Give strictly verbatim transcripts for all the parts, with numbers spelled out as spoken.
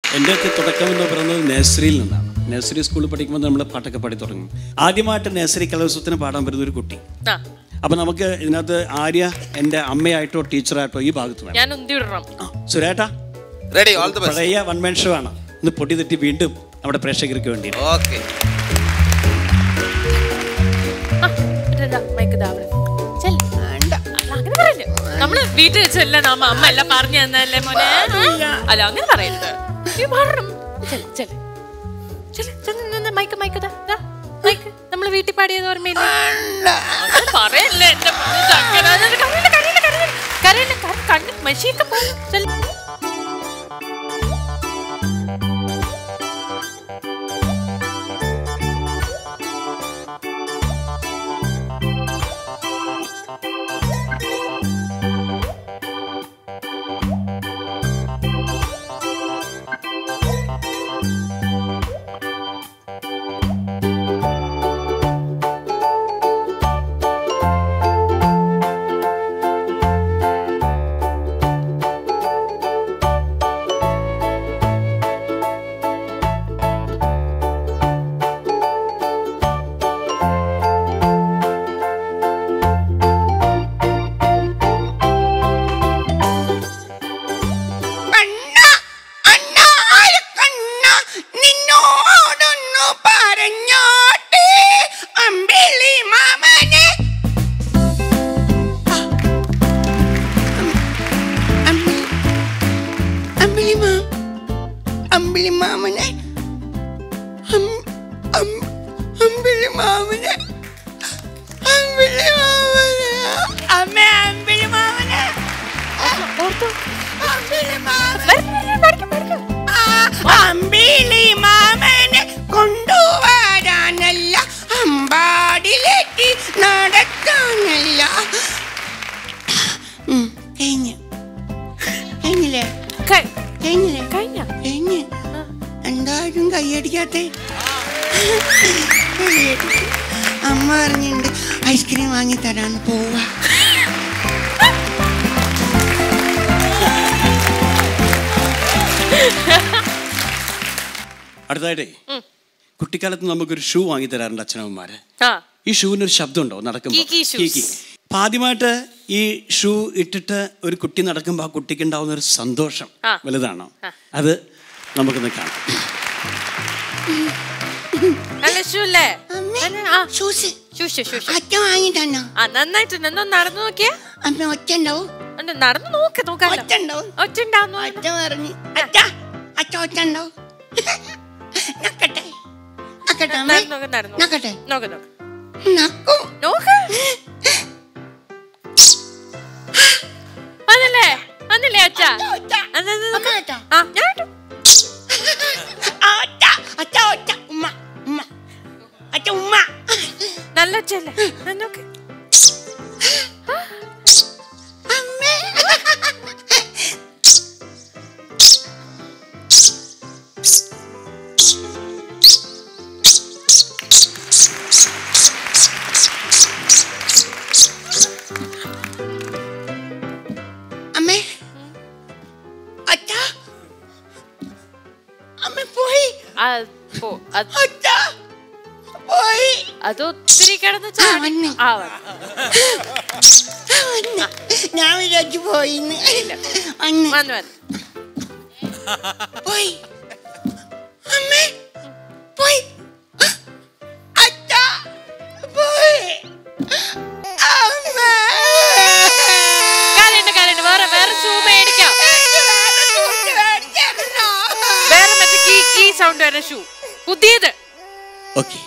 എൻ്റെ ഒക്കെ തുടക്കം എന്ന് പറയുന്നത് നഴ്സറിയിൽ നിന്നാണ്. നഴ്സറി സ്കൂളിൽ പഠിക്കുമ്പോൾ നമ്മൾ പാട്ടൊക്കെ പാടി തുടങ്ങി. ആദ്യമായിട്ട് നഴ്സറി കലോത്സവത്തിന് പാടാൻ വരുന്ന ഒരു കുട്ടി. അപ്പൊ നമുക്ക് ഇതിനകത്ത് ആര്യ എൻ്റെ അമ്മയായിട്ടോ ടീച്ചറായിട്ടോ ഈ ഭാഗത്ത് വേണം. സുരേട്ടാ പഴയ വൺ മാൻ ഷോ ആണ്. ഇന്ന് പൊടി തെറ്റി വീണ്ടും നമ്മുടെ പ്രേക്ഷകർക്ക് വേണ്ടി. നമ്മള് വീട്ടിൽ വെച്ചല്ല നമ്മ അമ്മ എല്ലാം പറഞ്ഞു തന്നല്ലേ മോനെ. അല്ല അങ്ങനെ പറയരുത്. മൈക്ക് മൈക്ക് മൈക്ക് നമ്മള് വീട്ടിൽ പാടിയത് ഓർമ്മയില്ല. പറയല്ലേ എന്റെ കരയില്ല കണ്ണ് മഷിയൊക്കെ പോകും. എന്തായാലും കൈയടിക്കാത്തേ. അമ്മ പറഞ്ഞിട്ടുണ്ട് ഐസ്ക്രീം വാങ്ങി തരാന്ന്. പോവാ. അടുത്തതായിട്ടേ കുട്ടിക്കാലത്ത് നമുക്കൊരു ഷൂ വാങ്ങി തരാറുണ്ട് അച്ഛനമ്മമാര്. ഈ ഷൂവിനൊരു ശബ്ദം ഉണ്ടോ നടക്കുമ്പോൾ? ആദ്യമായിട്ട് ഈ ഷൂ ഇട്ടിട്ട് ഒരു കുട്ടി നടക്കുമ്പോൾ ആ കുട്ടിക്ക് ഉണ്ടാവുന്ന ഒരു സന്തോഷം വലുതാണോ? അത് നമുക്കൊന്ന് കാണാം. നടന്നു നോക്കിയേ. നടന്നു നോക്ക് നോക്കാം. അതല്ലേ അതല്ലേ അച്ഛാ നല്ല അച്ഛല്ലേ. അതൊത്തിരി കിടന്ന് ഞാൻ വിചാരിച്ചു പോയിന്ന്. പോയി അമ്മേ പോയി. അച്ഛാ പോയി. വേറെ വേറെ ഷൂ മേടിക്കാം. വേറെ മറ്റേ കീ കീ സൗണ്ട് വരുന്ന ഷൂ പുതിയത്. ഓക്കെ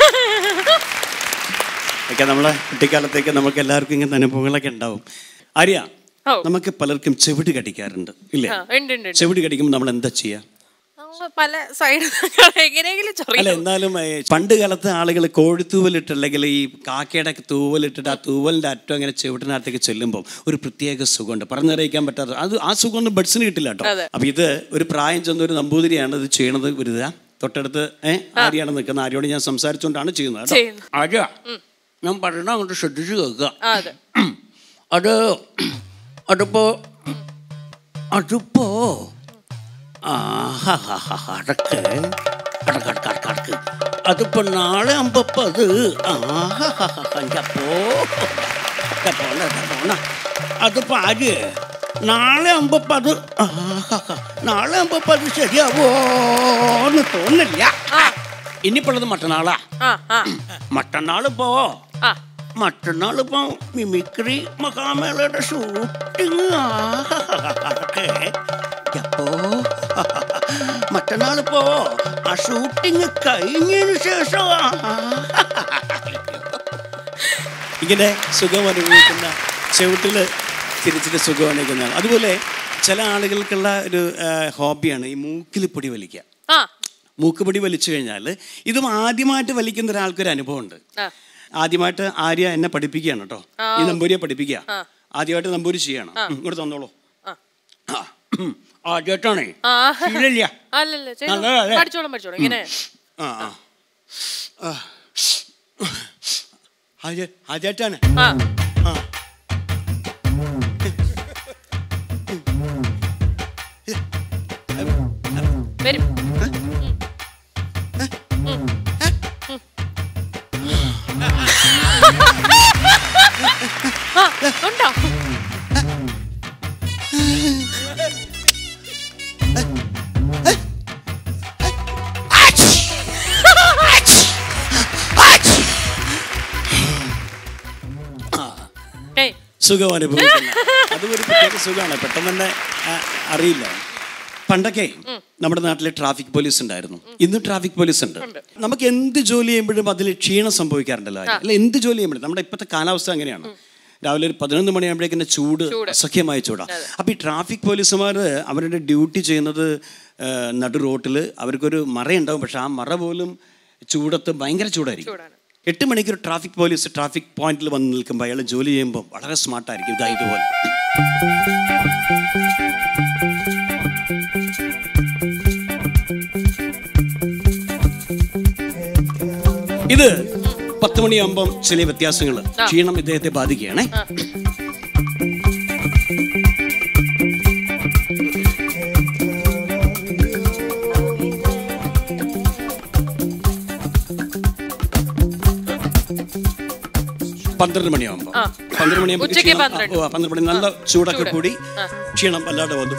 നമ്മളെ കുട്ടിക്കാലത്തേക്ക് നമുക്ക് എല്ലാവർക്കും ഇങ്ങനത്തെ അനുഭവങ്ങളൊക്കെ ഉണ്ടാവും. ആര്യ, നമുക്ക് പലർക്കും ചെവിട് കടിക്കാറുണ്ട് ഇല്ലേ? ചെവിട് കടിക്കുമ്പോൾ നമ്മൾ എന്താ ചെയ്യാ? പല സൈഡ് അല്ല എന്നാലും പണ്ട് കാലത്ത് ആളുകൾ കോഴിത്തൂവലിട്ട് അല്ലെങ്കിൽ ഈ കാക്കയുടെ തൂവലിട്ടിട്ട് ആ തൂവലിന്റെ അറ്റം അങ്ങനെ ചെവിട്ടിനകത്തേക്ക് ചെല്ലുമ്പോൾ ഒരു പ്രത്യേക സുഖമുണ്ട്, പറഞ്ഞറിയിക്കാൻ പറ്റാത്ത. അത് ആ സുഖമൊന്നും ബഡ്സിന് കിട്ടില്ല കേട്ടോ. അപ്പൊ ഇത് ഒരു പ്രായം ചെന്ന ഒരു നമ്പൂതിരിയാണ് ഇത് ചെയ്യണത്. ഒരു തൊട്ടടുത്ത് ഏഹ് ആര്യാണ് നിൽക്കുന്നത്. ആര്യോട് ഞാൻ സംസാരിച്ചുകൊണ്ടാണ് ചെയ്യുന്നത് കേട്ടോ. ആര്യ, ഞാൻ പറയണ അങ്ങോട്ട് ശ്രദ്ധിച്ചു കേൾക്കുക. അത് അതിപ്പോ അതിപ്പോ അടക്ക് അടക്കടക്കടക്ക് അതിപ്പോ നാളെ ആകുമ്പോ അത് ആഹോ പോണ പോണ അതിപ്പോ ആര് നാളെ ആകുമ്പോ അത് നാളെ ആകുമ്പോ അത് ശരിയാവോന്ന് തോന്നില്ല. ഇനിയിപ്പോള്ളത് മറ്റന്നാളാ. മറ്റന്നാളിപ്പോ മറ്റന്നാളിപ്പോ മിമിക്രി മഹാമേളയുടെ ഷൂട്ടിങ്. അപ്പോ മറ്റന്നാളിപ്പോ ആ ഷൂട്ടിങ് കഴിഞ്ഞതിന് ശേഷം ഇങ്ങനെ സുഖം അനുഭവിക്കുന്ന ചവിട്ടില് തിരിച്ചിട്ട് സുഖം അനുഭവിക്കുന്നതാണ്. അതുപോലെ ചില ആളുകൾക്കുള്ള ഒരു ഹോബിയാണ് ഈ മൂക്കിൽ പൊടി വലിക്കുക. മൂക്ക് പൊടി വലിച്ചു കഴിഞ്ഞാൽ ഇതും ആദ്യമായിട്ട് വലിക്കുന്ന ഒരാൾക്കൊരു അനുഭവം ഉണ്ട്. ആദ്യമായിട്ട് ആര്യ എന്നെ പഠിപ്പിക്കുകയാണ് കേട്ടോ. ഈ നമ്പൂരിയെ പഠിപ്പിക്കുക. ആദ്യമായിട്ട് നമ്പൂരി ചെയ്യണം. ഇങ്ങോട്ട് തന്നോളൂ. ആദ്യമായിട്ടാണേ ആദ്യമായിട്ടാണ്. സുഖം അനുഭവിക്കുന്ന അതും ഒരു പ്രത്യേക സുഖമാണ്. പെട്ടെന്ന് തന്നെ അറിയില്ല. പണ്ടൊക്കെ നമ്മുടെ നാട്ടിലെ ട്രാഫിക് പോലീസ് ഉണ്ടായിരുന്നു. ഇന്നും ട്രാഫിക് പോലീസ് ഉണ്ട്. നമുക്ക് എന്ത് ജോലി ചെയ്യുമ്പോഴും അതിൽ ക്ഷീണം സംഭവിക്കാറുണ്ടല്ലോ. അല്ല, എന്ത് ജോലി ചെയ്യുമ്പോഴും നമ്മുടെ ഇപ്പോഴത്തെ കാലാവസ്ഥ അങ്ങനെയാണ്. രാവിലെ ഒരു പതിനൊന്ന് മണിയാകുമ്പോഴേക്കും ചൂട് അസഖ്യമായ ചൂടാണ്. അപ്പോൾ ഈ ട്രാഫിക് പോലീസുമാർ അവരുടെ ഡ്യൂട്ടി ചെയ്യുന്നത് നടു റോട്ടിൽ. അവർക്കൊരു മറയുണ്ടാവും, പക്ഷെ ആ മറ പോലും ചൂടത്ത് ഭയങ്കര ചൂടായിരിക്കും. എട്ട് മണിക്ക് ഒരു ട്രാഫിക് പോലീസ് ട്രാഫിക് പോയിന്റിൽ വന്ന് നിൽക്കുമ്പോൾ അയാൾ ജോലി ചെയ്യുമ്പോൾ വളരെ സ്മാർട്ടായിരിക്കും. ഇതാ ഇതുപോലെ ഇത് പത്ത് മണിയാകുമ്പം ചില വ്യത്യാസങ്ങൾ, ക്ഷീണം ഇദ്ദേഹത്തെ ബാധിക്കുകയാണേ. പന്ത്രണ്ട് മണിയാകുമ്പോ പന്ത്രണ്ട് മണിയാകുമ്പോ പന്ത്രണ്ട് മണി നല്ല ചൂടൊക്കെ കൂടി ക്ഷീണം വല്ലാതെ വന്നു.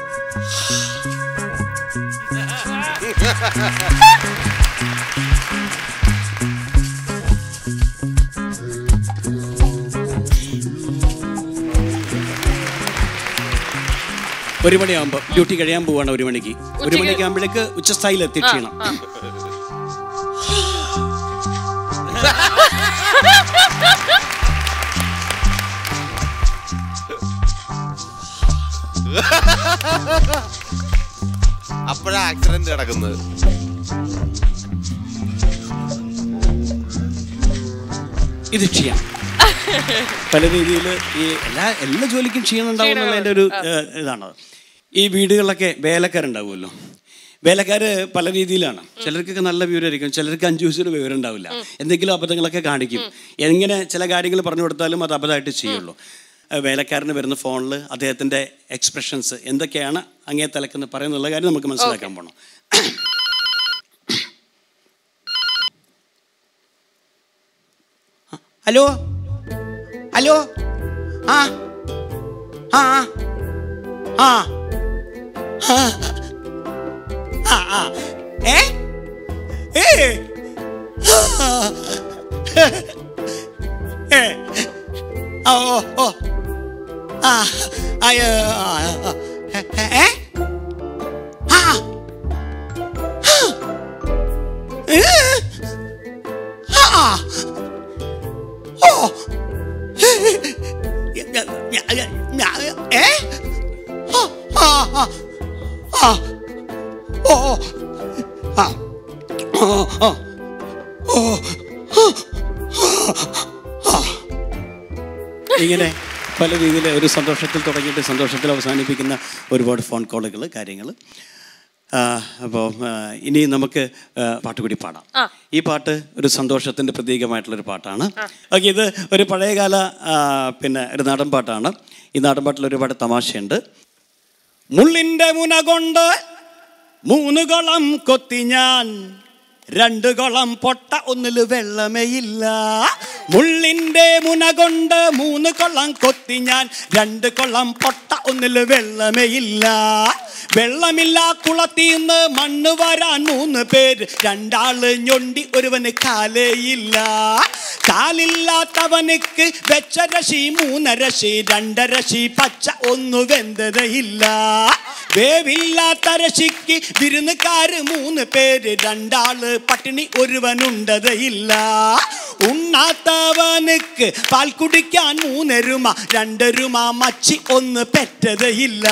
ഒരു മണിയാകുമ്പോ ഡ്യൂട്ടി കഴിയാൻ പോവാണ്. ഒരു മണിക്ക് ഒരു മണിക്ക് ആകുമ്പോഴേക്ക് ഉച്ചസ്ഥായിലെത്തി ക്ഷീണം. അപ്പോഴാ ആക്സിഡന്റ് നടക്കുന്നത്. ഇത് ക്ഷീണം പല രീതിയിൽ ഈ എല്ലാ എല്ലാ ജോലിക്കും ക്ഷീണം ഉണ്ടാവും എന്നുള്ളതിൻ്റെ ഒരു ഇതാണ്. ഈ വീടുകളിലൊക്കെ വേലക്കാരുണ്ടാവുമല്ലോ. വേലക്കാർ പല രീതിയിലാണ്. ചിലർക്കൊക്കെ നല്ല വിവരമായിരിക്കും, ചിലർക്ക് അഞ്ചു ദിവസം വിവരം ഉണ്ടാവില്ല. എന്തെങ്കിലും അബദ്ധങ്ങളൊക്കെ കാണിക്കും. എങ്ങനെ ചില കാര്യങ്ങൾ പറഞ്ഞു കൊടുത്താലും അത് അബദ്ധമായിട്ട് ചെയ്യുള്ളൂ. വേലക്കാരന് വരുന്ന ഫോണിൽ അദ്ദേഹത്തിൻ്റെ എക്സ്പ്രഷൻസ് എന്തൊക്കെയാണ് അങ്ങേ തലക്കെന്ന് പറയുന്നുള്ള കാര്യം നമുക്ക് മനസ്സിലാക്കാൻ പോകണം. ഹലോ ഹലോ ആ ആ ആ ആ ഏ ഏ ഓ ഓ ആ അയ്യോ ഏ ആ ആ ഓ ഏ ആ ആ ആ ഓ ആ ഓ ഓ ഇങ്ങനെ പല രീതിയിൽ ഒരു സന്തോഷത്തിൽ തുടങ്ങിയിട്ട് സന്തോഷത്തിൽ അവസാനിപ്പിക്കുന്ന ഒരുപാട് ഫോൺ കോളുകൾ, കാര്യങ്ങൾ. അപ്പോൾ ഇനി നമുക്ക് പാട്ട് കൂടി പാടാം. ഈ പാട്ട് ഒരു സന്തോഷത്തിൻ്റെ പ്രതീകമായിട്ടുള്ളൊരു പാട്ടാണ്. ഓക്കെ, ഇത് ഒരു പഴയകാല പിന്നെ ഒരു നാടൻ പാട്ടാണ്. ഈ നാടൻ പാട്ടിൽ ഒരുപാട് തമാശയുണ്ട്. മുള്ളിൻ്റെ മുന കൊണ്ട് മൂന്ന് കുളം കൊത്തി ഞാൻ, രണ്ട് കുളം പൊട്ട ഒന്നില് വെള്ളമേ ഇല്ല. മുള്ളിന്റെ മുന കൊണ്ട് മൂന്ന് കൊള്ളം കൊത്തി ഞാൻ, രണ്ട് കൊള്ളം പൊട്ട ഒന്നില് വെള്ളമേ ഇല്ല. വെള്ളമില്ല കുളത്തിന്ന് മണ്ണ് വരാൻ മൂന്ന് പേര്, രണ്ടാള് ഞൊണ്ടി ഒരുവന് കാലേയില്ല. കാലില്ലാത്തവനുക്ക് വെച്ച രശി മൂന്നരശി, രണ്ടരശി പച്ച ഒന്നു വെന്തതയില്ല. വേവില്ലാത്ത രശിക്ക് വിരുന്നുകാര് മൂന്ന് പേര്, രണ്ടാള് പട്ടിണി ഒരുവനുണ്ടതയില്ല. ഉണ്ണാത്തവനുക്ക് പാൽ കുടിക്കാൻ മൂന്നരുമ, രണ്ടരുമ മച്ചി ഒന്ന് പെറ്റതയില്ല.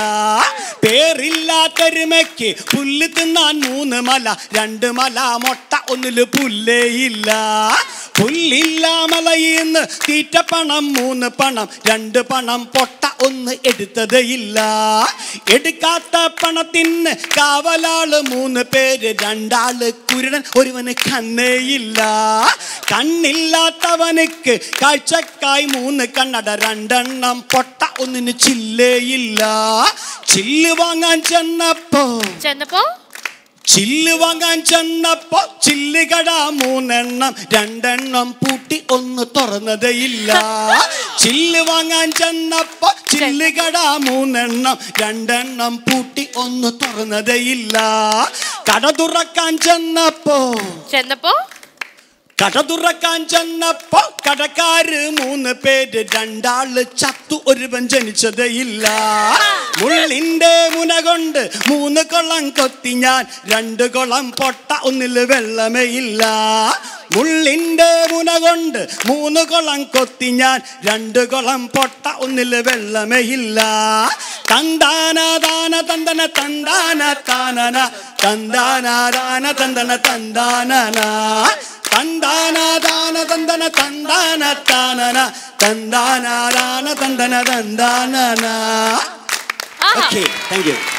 പേരില്ലാത്തൊരുമയ്ക്ക് പുല്ല് തിന്നാൻ മൂന്ന് മല, രണ്ട് മല മൊട്ട ഒന്നില് പുല്ലേയില്ല. പുല്ലില്ല മലയിന്ന് തീറ്റപ്പണം മൂന്ന് പണം, രണ്ട് പണം പൊട്ട ഒന്ന് എടുത്തതയില്ല. എടുക്കാത്ത പണത്തിന് കാവലാള് മൂന്ന് പേര്, രണ്ടാള് കുരുടൻ ഒരുവന് കണ്ണേയില്ല. കണ്ണില്ലാത്തവനുക്ക് കാഴ്ചക്കായി മൂന്ന് കണ്ണട, രണ്ടെണ്ണം പൊട്ട ഒന്നിന് ചില്ലേയില്ല. ചില്ല് വാങ്ങാൻ ചെന്നപ്പോ ചെന്നപ്പോ ചില്ല് വാങ്ങാൻ ചെന്നപ്പോ ചില്ലുകട മൂന്നെണ്ണം, രണ്ടെണ്ണം പൂട്ടി ഒന്ന് തുറന്നതയില്ല. ചില്ല് വാങ്ങാൻ ചെന്നപ്പോ ചില്ലുകട മൂന്നെണ്ണം, രണ്ടെണ്ണം പൂട്ടി ഒന്ന് തുറന്നതയില്ല. കട തുറക്കാൻ ചെന്നപ്പോ ചെന്നപ്പോ കട തുറക്കാൻ ചെന്നപ്പോ കടക്കാര് മൂന്ന് പേര്, രണ്ടാള് ചത്തു ഒരുവൻ ജനിച്ചതയില്ല. മുള്ളിന്റെ മുന കൊണ്ട് മൂന്ന് കൊള്ളം കൊത്തി ഞാൻ, രണ്ട് കൊള്ളം പൊട്ട ഒന്നില് വെള്ളമേ ഇല്ല. മുള്ളിന്റെ മുന കൊണ്ട് മൂന്ന് കൊള്ളം കൊത്തി ഞാൻ, രണ്ട് കൊള്ളം പൊട്ട ഒന്നില് വെള്ളമേ ഇല്ല. തന്താന ദാന തന്തന തന്താന താനന, തന്താന ദാന തന്തന തന്താനന, തന്താന ദാന തന്തന തന്താന താനന, തന്താന ദാന തന്തന തന്താനന. ആഹാ. Okay, thank you.